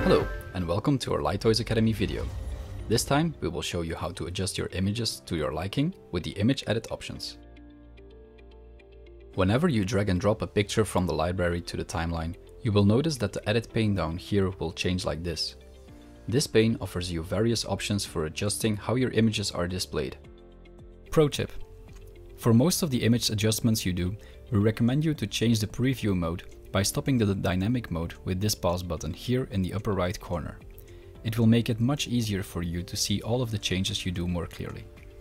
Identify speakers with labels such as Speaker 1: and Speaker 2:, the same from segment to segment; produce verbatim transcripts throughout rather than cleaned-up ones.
Speaker 1: Hello and welcome to our Lighttoys Academy video. This time we will show you how to adjust your images to your liking with the image edit options. Whenever you drag and drop a picture from the library to the timeline, you will notice that the edit pane down here will change like this. This pane offers you various options for adjusting how your images are displayed. Pro tip: for most of the image adjustments you do, we recommend you to change the preview mode by stopping the dynamic mode with this pause button here in the upper right corner. It will make it much easier for you to see all of the changes you do more clearly.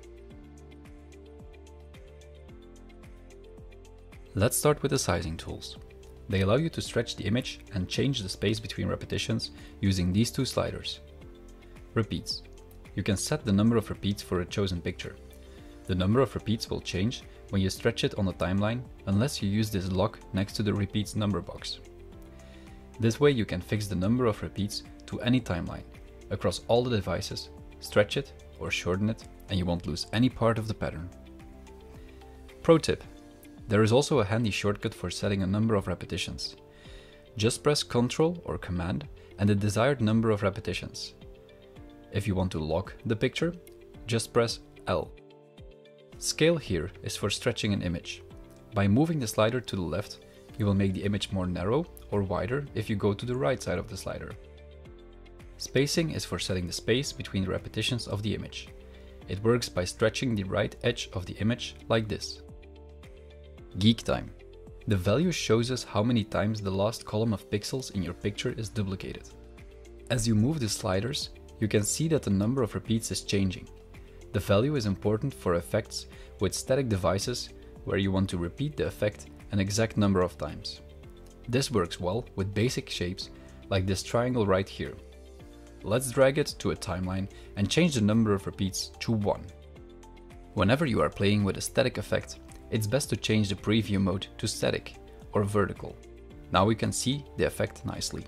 Speaker 1: Let's start with the sizing tools. They allow you to stretch the image and change the space between repetitions using these two sliders. Repeats. You can set the number of repeats for a chosen picture. The number of repeats will change when you stretch it on the timeline unless you use this lock next to the repeats number box. This way you can fix the number of repeats to any timeline, across all the devices, stretch it or shorten it, and you won't lose any part of the pattern. Pro tip: there is also a handy shortcut for setting a number of repetitions. Just press Ctrl or Command and the desired number of repetitions. If you want to lock the picture, just press L. Scale here is for stretching an image. By moving the slider to the left, you will make the image more narrow or wider if you go to the right side of the slider. Spacing is for setting the space between the repetitions of the image. It works by stretching the right edge of the image like this. Geek time. The value shows us how many times the last column of pixels in your picture is duplicated. As you move the sliders, you can see that the number of repeats is changing. The value is important for effects with static devices where you want to repeat the effect an exact number of times. This works well with basic shapes like this triangle right here. Let's drag it to a timeline and change the number of repeats to one. Whenever you are playing with a static effect, it's best to change the preview mode to static or vertical. Now we can see the effect nicely.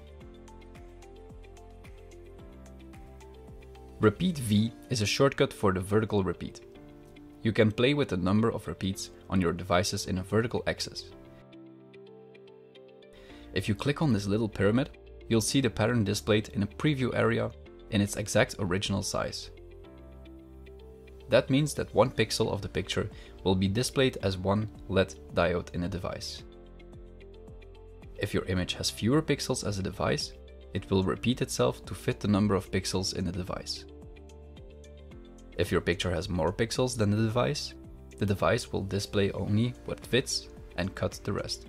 Speaker 1: Repeat V is a shortcut for the vertical repeat. You can play with the number of repeats on your devices in a vertical axis. If you click on this little pyramid, you'll see the pattern displayed in a preview area in its exact original size. That means that one pixel of the picture will be displayed as one L E D diode in a device. If your image has fewer pixels as a device, it will repeat itself to fit the number of pixels in the device. If your picture has more pixels than the device, the device will display only what fits and cut the rest.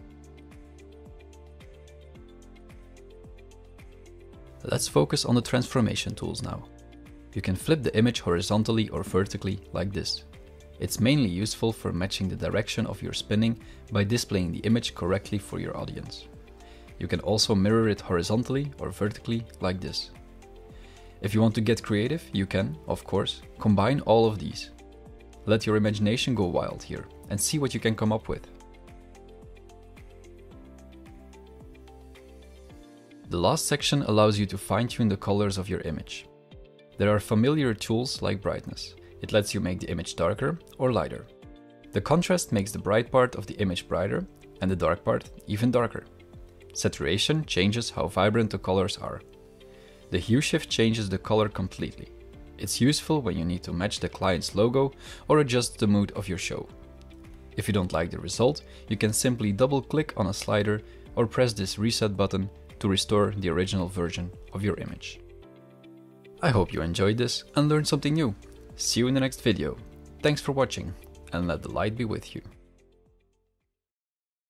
Speaker 1: Let's focus on the transformation tools now. You can flip the image horizontally or vertically like this. It's mainly useful for matching the direction of your spinning by displaying the image correctly for your audience. You can also mirror it horizontally or vertically like this. If you want to get creative, you can, of course, combine all of these. Let your imagination go wild here and see what you can come up with. The last section allows you to fine-tune the colors of your image. There are familiar tools like brightness. It lets you make the image darker or lighter. The contrast makes the bright part of the image brighter and the dark part even darker. Saturation changes how vibrant the colors are. The hue shift changes the color completely. It's useful when you need to match the client's logo or adjust the mood of your show. If you don't like the result, you can simply double-click on a slider or press this reset button to restore the original version of your image. I hope you enjoyed this and learned something new. See you in the next video. Thanks for watching, and let the light be with you.